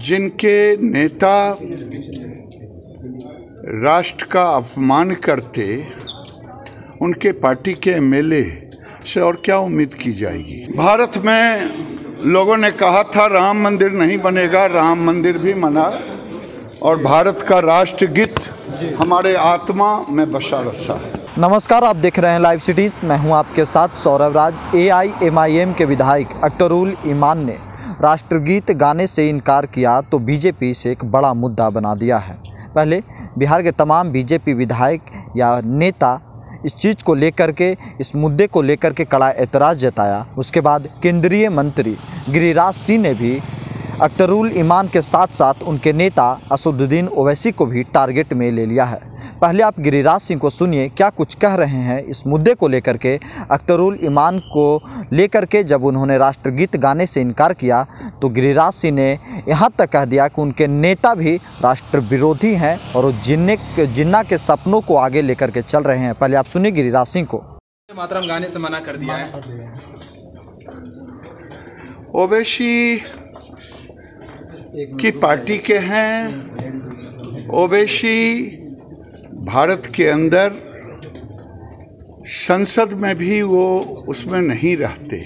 जिनके नेता राष्ट्र का अपमान करते, उनके पार्टी के एमएलए से और क्या उम्मीद की जाएगी। भारत में लोगों ने कहा था राम मंदिर नहीं बनेगा, राम मंदिर भी बना और भारत का राष्ट्रगीत हमारे आत्मा में बसा रहा है। नमस्कार, आप देख रहे हैं लाइव सिटीज़। मैं हूं आपके साथ सौरभ राज। AIMIM के विधायक अख्तरुल ईमान ने राष्ट्रगीत गाने से इनकार किया तो बीजेपी से एक बड़ा मुद्दा बना दिया है। पहले बिहार के तमाम बीजेपी विधायक या नेता इस चीज़ को लेकर के, इस मुद्दे को लेकर के कड़ा एतराज़ जताया। उसके बाद केंद्रीय मंत्री गिरिराज सिंह ने भी अख्तरुल ईमान के साथ साथ उनके नेता असदुद्दीन ओवैसी को भी टारगेट में ले लिया है। पहले आप गिरिराज सिंह को सुनिए क्या कुछ कह रहे हैं इस मुद्दे को लेकर के। अख्तरुल ईमान को लेकर के जब उन्होंने राष्ट्रगीत गाने से इनकार किया तो गिरिराज सिंह ने यहाँ तक कह दिया कि उनके नेता भी राष्ट्र विरोधी हैं और वो जिन्ना के सपनों को आगे लेकर के चल रहे हैं। पहले आप सुनिए गिरिराज सिंह को। मातरम गाने से मना कर दिया है। ओवैसी की पार्टी के हैं। ओवैसी भारत के अंदर संसद में भी वो उसमें नहीं रहते।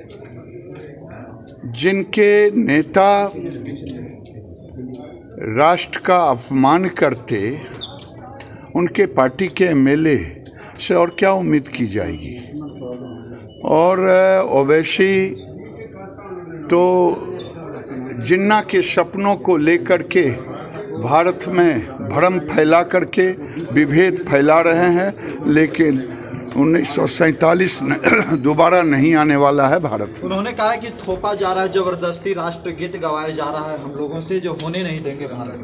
जिनके नेता राष्ट्र का अपमान करते, उनके पार्टी के एमएलए से और क्या उम्मीद की जाएगी। और ओवैसी तो जिन्ना के सपनों को लेकर के भारत में भ्रम फैला करके विभेद फैला रहे हैं, लेकिन 1947 दोबारा नहीं आने वाला है भारत। उन्होंने कहा कि थोपा जा रहा है, जबरदस्ती राष्ट्रगीत गवाया जा रहा है हम लोगों से, जो होने नहीं देंगे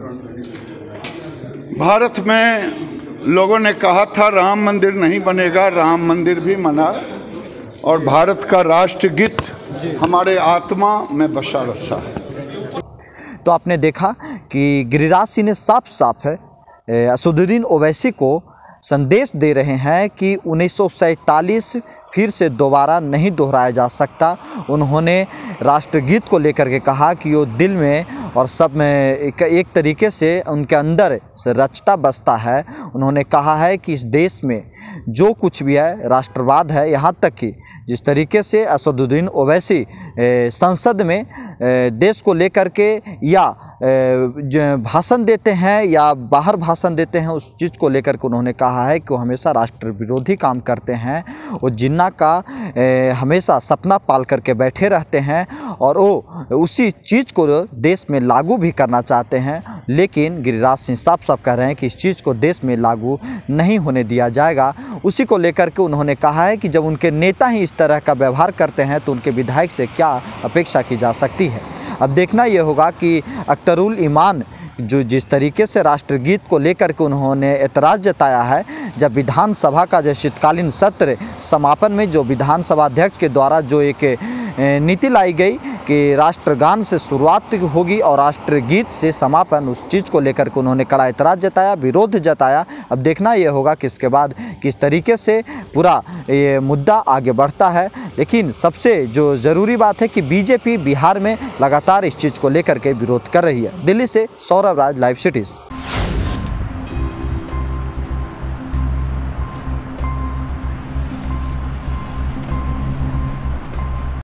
भारत में लोगों ने कहा था राम मंदिर नहीं बनेगा, राम मंदिर भी बना और भारत का राष्ट्रगीत हमारे आत्मा में बसा रहा है। तो आपने देखा कि गिरिराज सिंह ने साफ साफ असदुद्दीन ओवैसी को संदेश दे रहे हैं कि 1947 फिर से दोबारा नहीं दोहराया जा सकता। उन्होंने राष्ट्रगीत को लेकर के कहा कि वो दिल में और सब में एक तरीके से उनके अंदर से रचता बसता है। उन्होंने कहा है कि इस देश में जो कुछ भी है राष्ट्रवाद है। यहाँ तक कि जिस तरीके से असदुद्दीन ओवैसी संसद में देश को लेकर के या भाषण देते हैं या बाहर भाषण देते हैं, उस चीज़ को लेकर के उन्होंने कहा है कि वो हमेशा राष्ट्र विरोधी काम करते हैं। वो जिन्ना का हमेशा सपना पाल करके बैठे रहते हैं और वो उसी चीज़ को देश में लागू भी करना चाहते हैं। लेकिन गिरिराज सिंह साफ साफ कह रहे हैं कि इस चीज़ को देश में लागू नहीं होने दिया जाएगा। उसी को लेकर के उन्होंने कहा है कि जब उनके नेता ही इस तरह का व्यवहार करते हैं तो उनके विधायक से क्या अपेक्षा की जा सकती है। अब देखना ये होगा कि अख्तरुल ईमान जो जिस तरीके से राष्ट्रगीत को लेकर के उन्होंने एतराज़ जताया है, जब विधानसभा का जो शीतकालीन सत्र समापन में जो विधानसभा अध्यक्ष के द्वारा जो एक नीति लाई गई कि राष्ट्रगान से शुरुआत होगी और राष्ट्रगीत से समापन, उस चीज़ को लेकर के उन्होंने कड़ा एतराज़ जताया, विरोध जताया। अब देखना ये होगा कि इसके बाद किस तरीके से पूरा ये मुद्दा आगे बढ़ता है। लेकिन सबसे जो ज़रूरी बात है कि बीजेपी बिहार में लगातार इस चीज़ को लेकर के विरोध कर रही है। दिल्ली से सौरभ राज, लाइव सिटीज़।